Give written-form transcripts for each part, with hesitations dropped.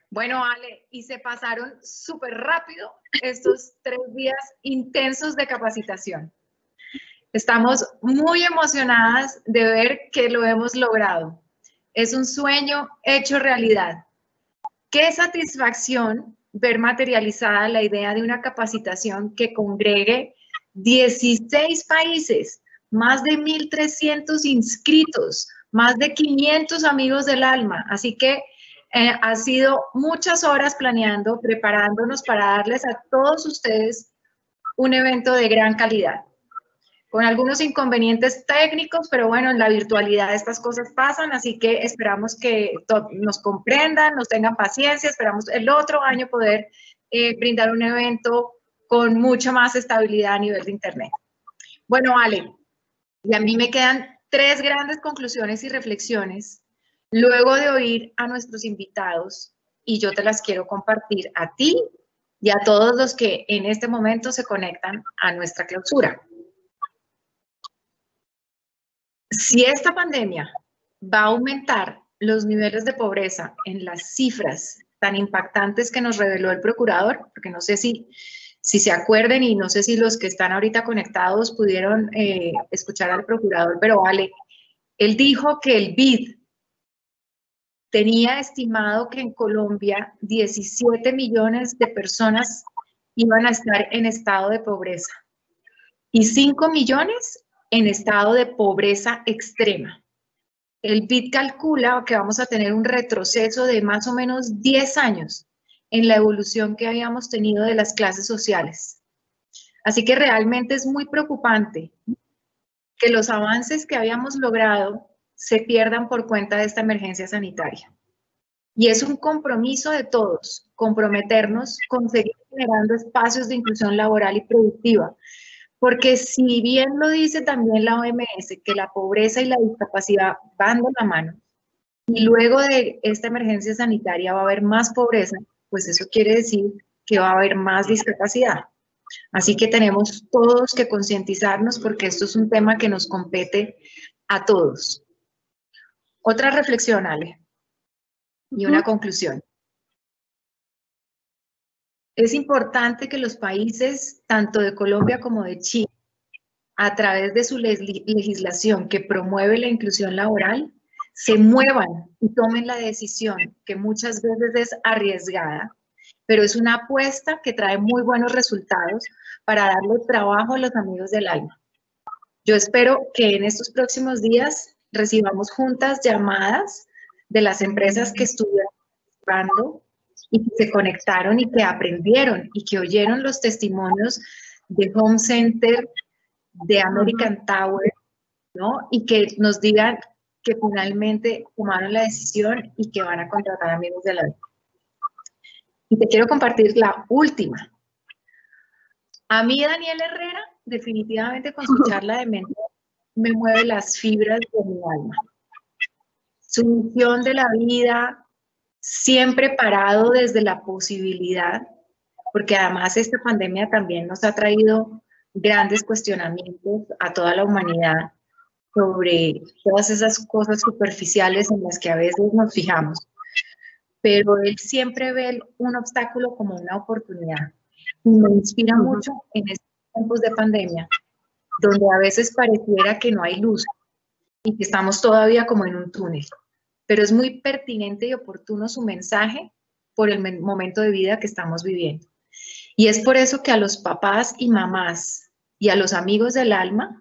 Bueno, Ale, y se pasaron súper rápido estos 3 días intensos de capacitación. Estamos muy emocionadas de ver que lo hemos logrado. Es un sueño hecho realidad. Qué satisfacción ver materializada la idea de una capacitación que congregue 16 países, más de 1.300 inscritos, más de 500 amigos del alma. Así que ha sido muchas horas planeando, preparándonos para darles a todos ustedes un evento de gran calidad. Con algunos inconvenientes técnicos, pero bueno, en la virtualidad estas cosas pasan, así que esperamos que nos comprendan, nos tengan paciencia, esperamos el otro año poder brindar un evento con mucha más estabilidad a nivel de Internet. Bueno, Ale, y a mí me quedan 3 grandes conclusiones y reflexiones luego de oír a nuestros invitados, y yo te las quiero compartir a ti y a todos los que en este momento se conectan a nuestra clausura. Si esta pandemia va a aumentar los niveles de pobreza en las cifras tan impactantes que nos reveló el procurador, porque no sé si se acuerden y no sé si los que están ahorita conectados pudieron escuchar al procurador, pero vale, él dijo que el BID tenía estimado que en Colombia 17 millones de personas iban a estar en estado de pobreza y 5 millones en estado de pobreza extrema. El BID calcula que vamos a tener un retroceso de más o menos 10 años en la evolución que habíamos tenido de las clases sociales. Así que realmente es muy preocupante que los avances que habíamos logrado se pierdan por cuenta de esta emergencia sanitaria. Y es un compromiso de todos, comprometernos con seguir generando espacios de inclusión laboral y productiva. Porque si bien lo dice también la OMS, que la pobreza y la discapacidad van de la mano, y luego de esta emergencia sanitaria va a haber más pobreza, pues eso quiere decir que va a haber más discapacidad. Así que tenemos todos que concientizarnos porque esto es un tema que nos compete a todos. Otra reflexión, Ale, y una conclusión. Es importante que los países, tanto de Colombia como de Chile, a través de su legislación que promueve la inclusión laboral, se muevan y tomen la decisión que muchas veces es arriesgada, pero es una apuesta que trae muy buenos resultados para darle trabajo a los amigos del alma. Yo espero que en estos próximos días recibamos juntas llamadas de las empresas que estuvieron participando y que se conectaron y que aprendieron y que oyeron los testimonios de Home Center, de American Tower, ¿no? Y que nos digan que finalmente tomaron la decisión y que van a contratar amigos de la vida. Y te quiero compartir la última. A mí, Daniela Herrera, definitivamente con su charla de mente, me mueve las fibras de mi alma. Su misión de la vida, siempre parado desde la posibilidad, porque además esta pandemia también nos ha traído grandes cuestionamientos a toda la humanidad sobre todas esas cosas superficiales en las que a veces nos fijamos. Pero él siempre ve un obstáculo como una oportunidad. Y me inspira mucho en estos tiempos de pandemia, donde a veces pareciera que no hay luz y que estamos todavía como en un túnel. Pero es muy pertinente y oportuno su mensaje por el momento de vida que estamos viviendo. Y es por eso que a los papás y mamás y a los amigos del alma,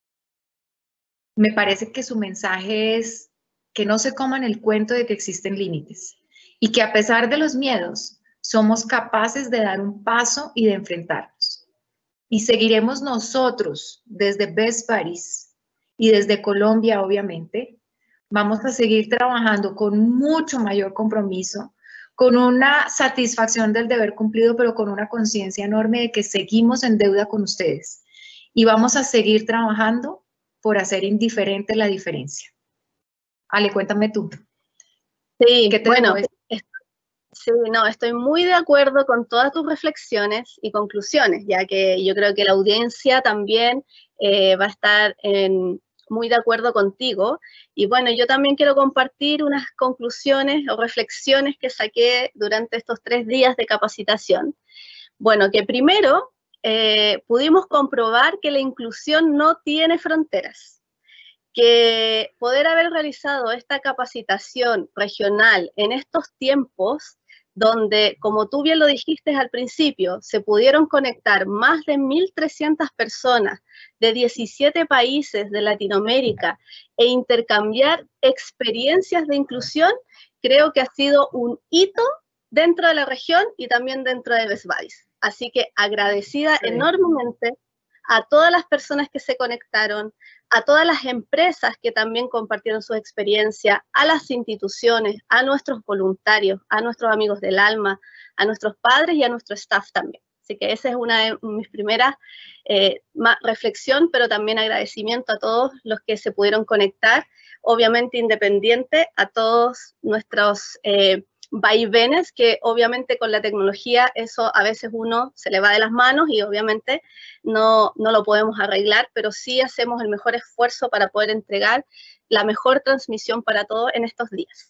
me parece que su mensaje es que no se coman el cuento de que existen límites y que a pesar de los miedos, somos capaces de dar un paso y de enfrentarnos. Y seguiremos nosotros desde Best Buddies y desde Colombia, obviamente, vamos a seguir trabajando con mucho mayor compromiso, con una satisfacción del deber cumplido, pero con una conciencia enorme de que seguimos en deuda con ustedes. Y vamos a seguir trabajando por hacer indiferente la diferencia. Ale, cuéntame tú. Sí, bueno, sí, no, estoy muy de acuerdo con todas tus reflexiones y conclusiones, ya que yo creo que la audiencia también va a estar muy de acuerdo contigo. Y bueno, yo también quiero compartir unas conclusiones o reflexiones que saqué durante estos 3 días de capacitación. Bueno, que primero pudimos comprobar que la inclusión no tiene fronteras, que poder haber realizado esta capacitación regional en estos tiempos, donde, como tú bien lo dijiste al principio, se pudieron conectar más de 1.300 personas de 17 países de Latinoamérica e intercambiar experiencias de inclusión, creo que ha sido un hito dentro de la región y también dentro de Best Buddies. Así que agradecida enormemente a todas las personas que se conectaron, a todas las empresas que también compartieron su experiencia, a las instituciones, a nuestros voluntarios, a nuestros amigos del alma, a nuestros padres y a nuestro staff también. Así que esa es una de mis primeras reflexión, pero también agradecimiento a todos los que se pudieron conectar, obviamente independiente a todos nuestros vaivenes, que obviamente con la tecnología eso a veces uno se le va de las manos y obviamente no lo podemos arreglar, pero sí hacemos el mejor esfuerzo para poder entregar la mejor transmisión para todos en estos días.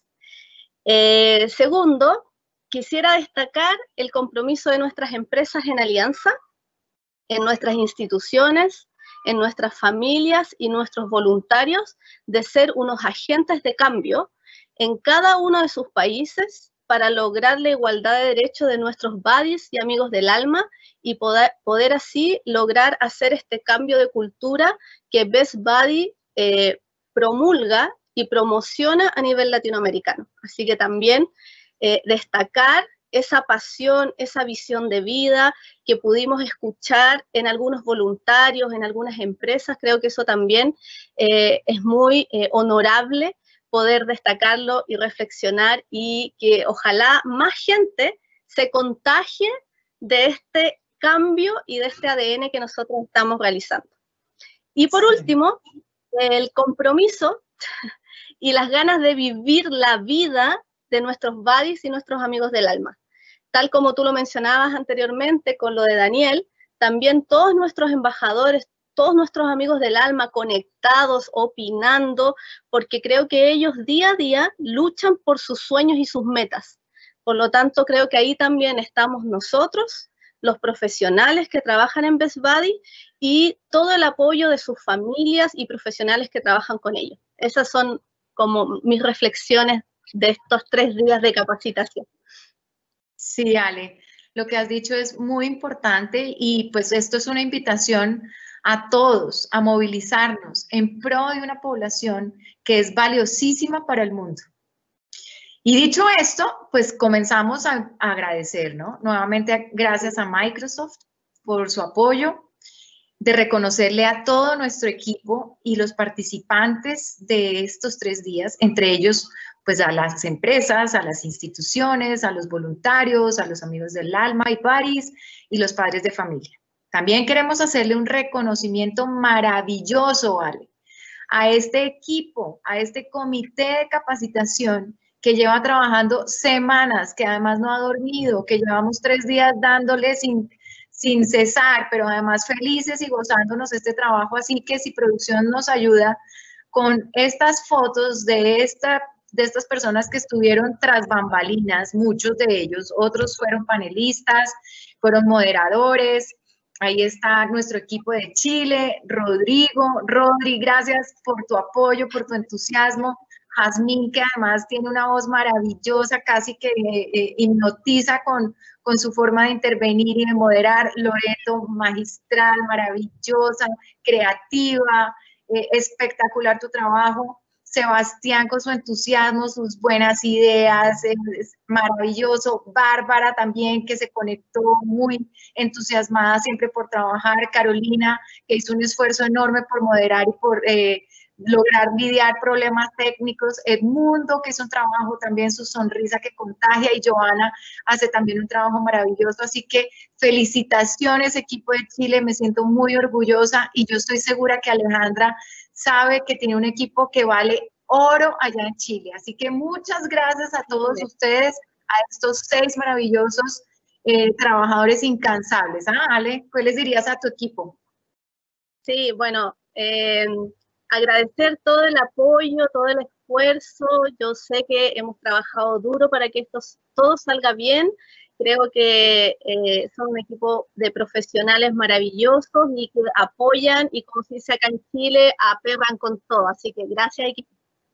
Segundo, quisiera destacar el compromiso de nuestras empresas en alianza, en nuestras instituciones, en nuestras familias y nuestros voluntarios, de ser unos agentes de cambio en cada uno de sus países para lograr la igualdad de derechos de nuestros buddies y amigos del alma y poder así lograr hacer este cambio de cultura que Best Buddy promulga y promociona a nivel latinoamericano. Así que también destacar esa pasión, esa visión de vida que pudimos escuchar en algunos voluntarios, en algunas empresas. Creo que eso también es muy honorable poder destacarlo y reflexionar, y que ojalá más gente se contagie de este cambio y de este ADN que nosotros estamos realizando. Y por último, el compromiso y las ganas de vivir la vida de nuestros buddies y nuestros amigos del alma. Tal como tú lo mencionabas anteriormente con lo de Daniel, también todos nuestros embajadores, todos nuestros amigos del alma conectados, opinando, porque creo que ellos día a día luchan por sus sueños y sus metas. Por lo tanto, creo que ahí también estamos nosotros, los profesionales que trabajan en Best Buddy, y todo el apoyo de sus familias y profesionales que trabajan con ellos. Esas son como mis reflexiones de estos 3 días de capacitación. Sí, Ale, lo que has dicho es muy importante, y pues esto es una invitación a todos a movilizarnos en pro de una población que es valiosísima para el mundo. Y dicho esto, pues comenzamos a agradecer, ¿no? Nuevamente, gracias a Microsoft por su apoyo, de reconocerle a todo nuestro equipo y los participantes de estos 3 días, entre ellos, pues a las empresas, a las instituciones, a los voluntarios, a los amigos del alma y buddies y los padres de familia. También queremos hacerle un reconocimiento maravilloso, Ale, a este equipo, a este comité de capacitación que lleva trabajando semanas, que además no ha dormido, que llevamos 3 días dándole sin cesar, pero además felices y gozándonos este trabajo. Así que si producción nos ayuda con estas fotos de estas personas que estuvieron tras bambalinas, muchos de ellos, otros fueron panelistas, fueron moderadores. Ahí está nuestro equipo de Chile, Rodri, gracias por tu apoyo, por tu entusiasmo. Jazmín, que además tiene una voz maravillosa, casi que hipnotiza con su forma de intervenir y de moderar. Loreto, magistral, maravillosa, creativa, espectacular tu trabajo. Sebastián con su entusiasmo, sus buenas ideas, es maravilloso. Bárbara también, que se conectó muy entusiasmada siempre por trabajar. Carolina, que hizo un esfuerzo enorme por moderar y por lograr lidiar problemas técnicos. Edmundo, que hizo un trabajo también, su sonrisa que contagia, y Joana hace también un trabajo maravilloso. Así que felicitaciones, equipo de Chile, me siento muy orgullosa, y yo estoy segura que Alejandra sabe que tiene un equipo que vale oro allá en Chile. Así que muchas gracias a todos ustedes, a estos 6 maravillosos trabajadores incansables. Ale, ¿qué les dirías a tu equipo? Sí, bueno, agradecer todo el apoyo, todo el esfuerzo. Yo sé que hemos trabajado duro para que esto todo salga bien. Creo que son un equipo de profesionales maravillosos y que apoyan y, como se dice acá en Chile, aperran con todo. Así que gracias, equipo.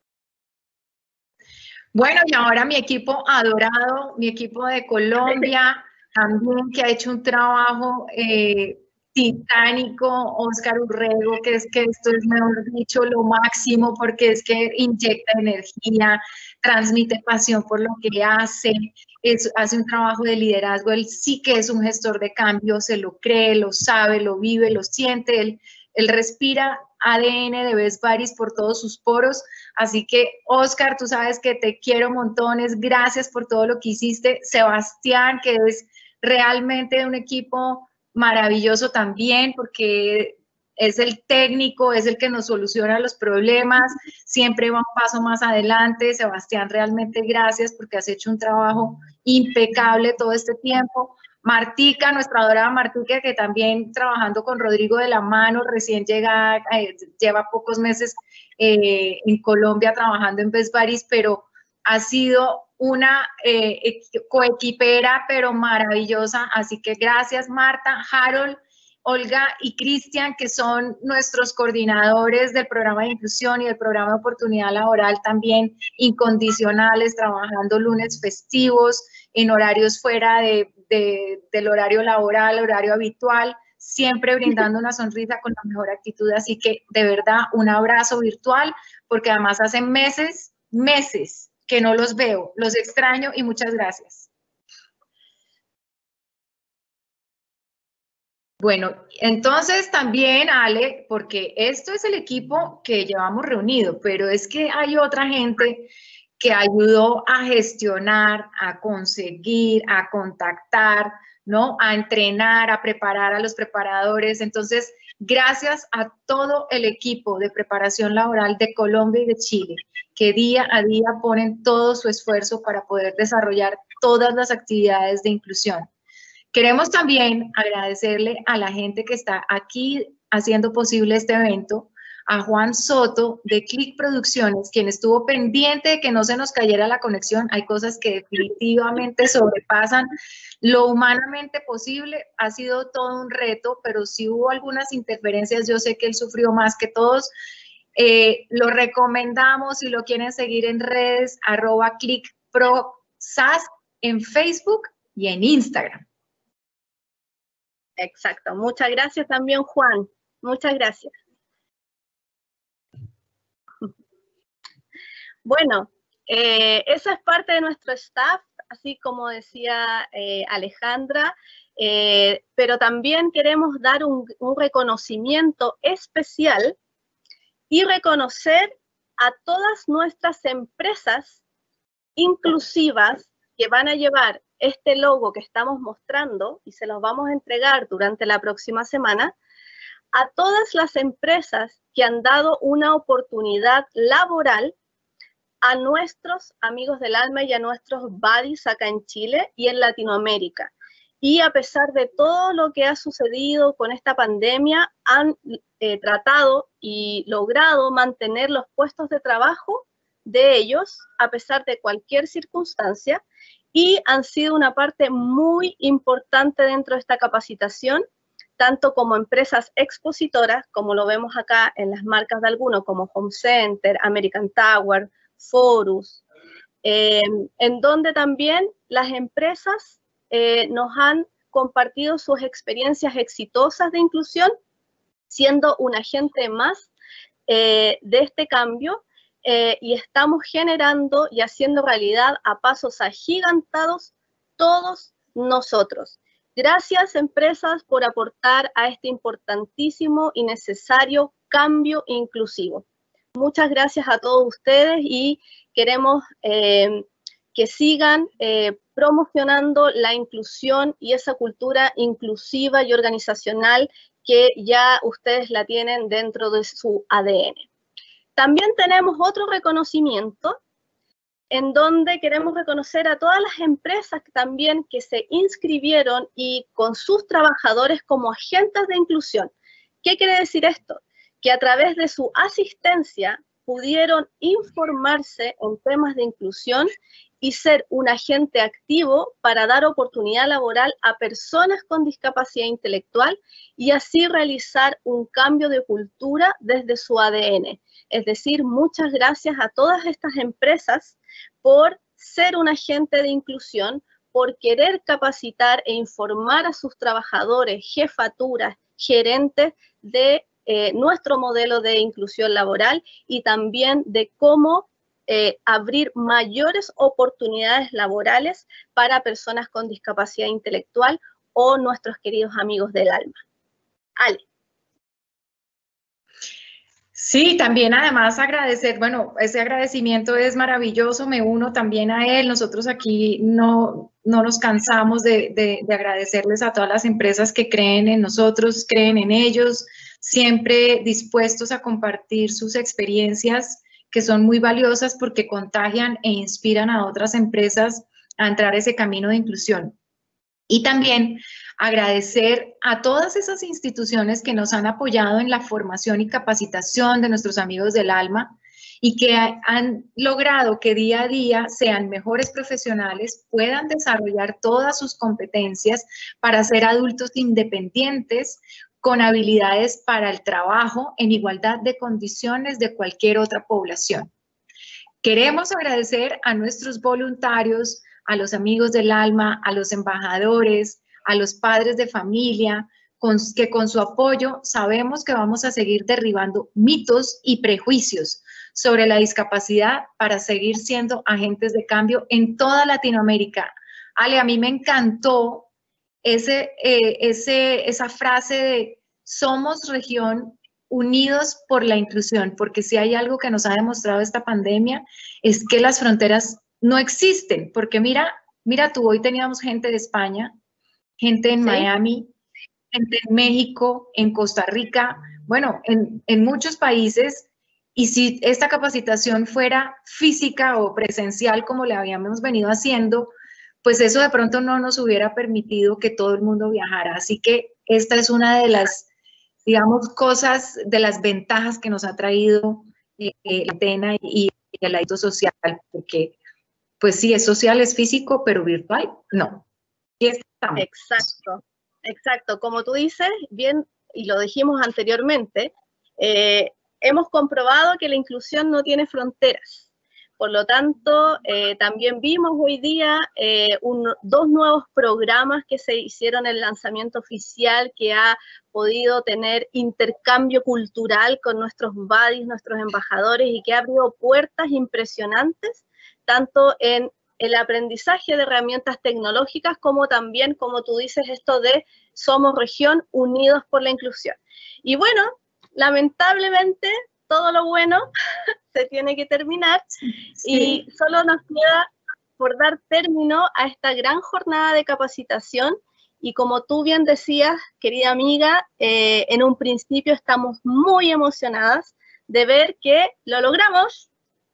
Bueno, y ahora mi equipo adorado, mi equipo de Colombia, también que ha hecho un trabajo titánico, Óscar Urrego, que es que esto es, mejor dicho, lo máximo, porque es que inyecta energía, transmite pasión por lo que hace un trabajo de liderazgo, él sí que es un gestor de cambio, se lo cree, lo sabe, lo vive, lo siente, él respira ADN de Best Buddies por todos sus poros. Así que, Óscar, tú sabes que te quiero montones, gracias por todo lo que hiciste. Sebastián, que es realmente un equipo maravilloso también, porque es el técnico, es el que nos soluciona los problemas, siempre va un paso más adelante. Sebastián, realmente gracias porque has hecho un trabajo impecable todo este tiempo. Martica, nuestra dorada Martica, que también trabajando con Rodrigo de la mano, recién llega, lleva pocos meses en Colombia trabajando en Best Buddies, pero ha sido una coequipera, pero maravillosa. Así que gracias, Marta, Harold, Olga y Cristian, que son nuestros coordinadores del programa de inclusión y del programa de oportunidad laboral, también incondicionales, trabajando lunes festivos, en horarios fuera del horario laboral, horario habitual, siempre brindando una sonrisa con la mejor actitud. Así que, de verdad, un abrazo virtual, porque además hace meses que no los veo, los extraño y muchas gracias. Bueno, entonces también, Ale, porque esto es el equipo que llevamos reunido, pero es que hay otra gente que ayudó a gestionar, a conseguir, a contactar, ¿no? A entrenar, a preparar a los preparadores. Entonces, gracias a todo el equipo de preparación laboral de Colombia y de Chile, que día a día ponen todo su esfuerzo para poder desarrollar todas las actividades de inclusión. Queremos también agradecerle a la gente que está aquí haciendo posible este evento, a Juan Soto de Click Producciones, quien estuvo pendiente de que no se nos cayera la conexión. Hay cosas que definitivamente sobrepasan lo humanamente posible. Ha sido todo un reto, pero si hubo algunas interferencias, yo sé que él sufrió más que todos. Lo recomendamos si lo quieren seguir en redes, @clickprosas en Facebook y en Instagram. Exacto. Muchas gracias también, Juan. Muchas gracias. Bueno, eso es parte de nuestro staff, así como decía Alejandra, pero también queremos dar un reconocimiento especial y reconocer a todas nuestras empresas inclusivas que van a llevar este logo que estamos mostrando y se los vamos a entregar durante la próxima semana, a todas las empresas que han dado una oportunidad laboral a nuestros amigos del alma y a nuestros buddies acá en Chile y en Latinoamérica. Y a pesar de todo lo que ha sucedido con esta pandemia, han tratado y logrado mantener los puestos de trabajo de ellos, a pesar de cualquier circunstancia, y han sido una parte muy importante dentro de esta capacitación, tanto como empresas expositoras, como lo vemos acá en las marcas de algunos, como Home Center, American Tower, Forus, en donde también las empresas nos han compartido sus experiencias exitosas de inclusión, siendo un agente más de este cambio, y estamos generando y haciendo realidad a pasos agigantados todos nosotros. Gracias, empresas, por aportar a este importantísimo y necesario cambio inclusivo. Muchas gracias a todos ustedes y queremos que sigan promocionando la inclusión y esa cultura inclusiva y organizacional que ya ustedes la tienen dentro de su ADN. También tenemos otro reconocimiento en donde queremos reconocer a todas las empresas también que se inscribieron y con sus trabajadores como agentes de inclusión. ¿Qué quiere decir esto? que a través de su asistencia pudieron informarse en temas de inclusión y ser un agente activo para dar oportunidad laboral a personas con discapacidad intelectual y así realizar un cambio de cultura desde su ADN. Es decir, muchas gracias a todas estas empresas por ser un agente de inclusión, por querer capacitar e informar a sus trabajadores, jefaturas, gerentes de nuestro modelo de inclusión laboral y también de cómo abrir mayores oportunidades laborales para personas con discapacidad intelectual o nuestros queridos amigos del alma. Ale. Sí, también además agradecer, bueno, ese agradecimiento es maravilloso, me uno también a él. Nosotros aquí no nos cansamos de agradecerles a todas las empresas que creen en nosotros, creen en ellos, siempre dispuestos a compartir sus experiencias, que son muy valiosas porque contagian e inspiran a otras empresas a entrar ese camino de inclusión. Y también agradecer a todas esas instituciones que nos han apoyado en la formación y capacitación de nuestros amigos del alma y que han logrado que día a día sean mejores profesionales, puedan desarrollar todas sus competencias para ser adultos independientes, con habilidades para el trabajo en igualdad de condiciones de cualquier otra población. Queremos agradecer a nuestros voluntarios, a los amigos del alma, a los embajadores, a los padres de familia, que con su apoyo sabemos que vamos a seguir derribando mitos y prejuicios sobre la discapacidad para seguir siendo agentes de cambio en toda Latinoamérica. Ale, a mí me encantó esa frase de somos región unidos por la inclusión, porque si hay algo que nos ha demostrado esta pandemia es que las fronteras no existen, porque mira tú, hoy teníamos gente de España, gente en Miami, gente en México, en Costa Rica, bueno, en muchos países, y si esta capacitación fuera física o presencial como le habíamos venido haciendo, pues eso de pronto no nos hubiera permitido que todo el mundo viajara. Así que esta es una de las, digamos, cosas, de las ventajas que nos ha traído la antena y el hábito social, porque pues sí, es social, es físico, pero virtual, no. Y estamos. Exacto, exacto. Como tú dices, bien, y lo dijimos anteriormente, hemos comprobado que la inclusión no tiene fronteras. Por lo tanto, también vimos hoy día dos nuevos programas que se hicieron el lanzamiento oficial, que ha podido tener intercambio cultural con nuestros buddies, nuestros embajadores, y que ha abrido puertas impresionantes, tanto en el aprendizaje de herramientas tecnológicas, como también, como tú dices, esto de somos región unidos por la inclusión. Y bueno, lamentablemente, todo lo bueno se tiene que terminar, y solo nos queda por dar término a esta gran jornada de capacitación. Y como tú bien decías, querida amiga, en un principio estamos muy emocionadas de ver que lo logramos.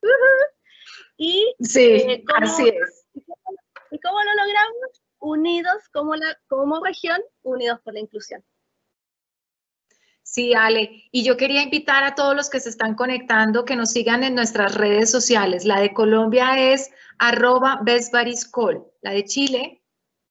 Y sí, así es. ¿Y cómo lo logramos? Unidos como región, unidos por la inclusión. Sí, Ale, y yo quería invitar a todos los que se están conectando que nos sigan en nuestras redes sociales. La de Colombia es @bestbuddiescall, la de Chile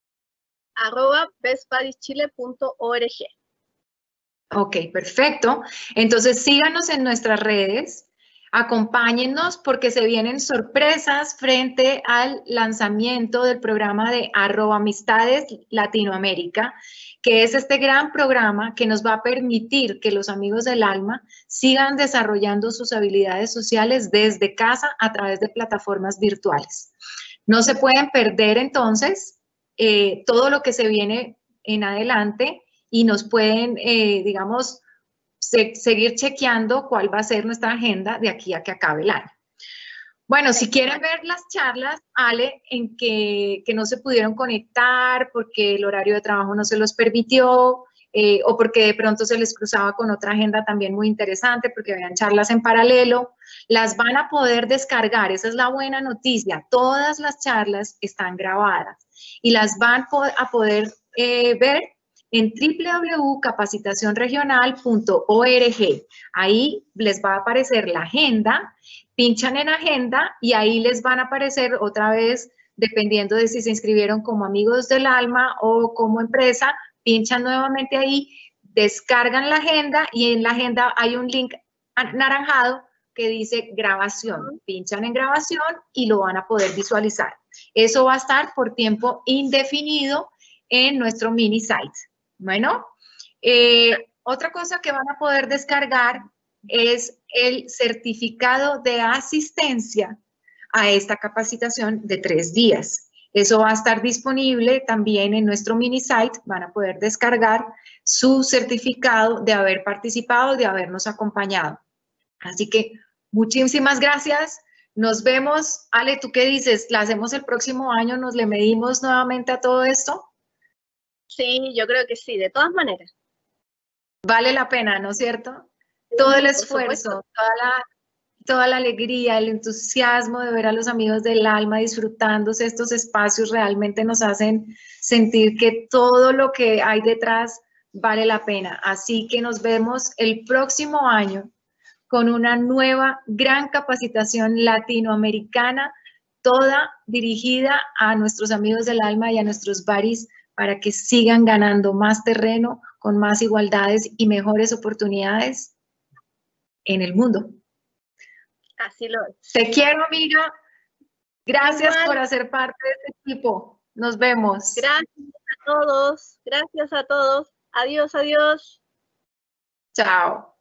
@bestbuddiechile.org. Ok, perfecto. Entonces síganos en nuestras redes, acompáñennos porque se vienen sorpresas frente al lanzamiento del programa de @amistades Latinoamérica, que es este gran programa que nos va a permitir que los amigos del alma sigan desarrollando sus habilidades sociales desde casa a través de plataformas virtuales. No se pueden perder entonces todo lo que se viene en adelante y nos pueden, digamos, seguir chequeando cuál va a ser nuestra agenda de aquí a que acabe el año. Bueno, si quieren ver las charlas, Ale, en que no se pudieron conectar porque el horario de trabajo no se los permitió, o porque de pronto se les cruzaba con otra agenda también muy interesante, porque habían charlas en paralelo, las van a poder descargar. Esa es la buena noticia. Todas las charlas están grabadas y las van a poder ver en www.capacitacionregional.org. Ahí les va a aparecer la agenda, pinchan en agenda y ahí les van a aparecer otra vez, dependiendo de si se inscribieron como amigos del alma o como empresa, pinchan nuevamente ahí, descargan la agenda y en la agenda hay un link anaranjado que dice grabación. Pinchan en grabación y lo van a poder visualizar. Eso va a estar por tiempo indefinido en nuestro mini site. Bueno, otra cosa que van a poder descargar es el certificado de asistencia a esta capacitación de 3 días. Eso va a estar disponible también en nuestro mini site. Van a poder descargar su certificado de haber participado, de habernos acompañado. Así que muchísimas gracias. Nos vemos. Ale, ¿tú qué dices? ¿La hacemos el próximo año? ¿Nos le medimos nuevamente a todo esto? Sí, yo creo que sí, de todas maneras. Vale la pena, ¿no es cierto? Sí, Todo el esfuerzo, toda la alegría, el entusiasmo de ver a los amigos del alma disfrutándose estos espacios realmente nos hacen sentir que todo lo que hay detrás vale la pena. Así que nos vemos el próximo año con una nueva gran capacitación latinoamericana, toda dirigida a nuestros amigos del alma y a nuestros baris para que sigan ganando más terreno, con más igualdades y mejores oportunidades en el mundo. Así lo es. Te quiero, amiga. Gracias Igual. por hacer parte de este equipo. Nos vemos. Gracias a todos. Gracias a todos. Adiós, adiós. Chao.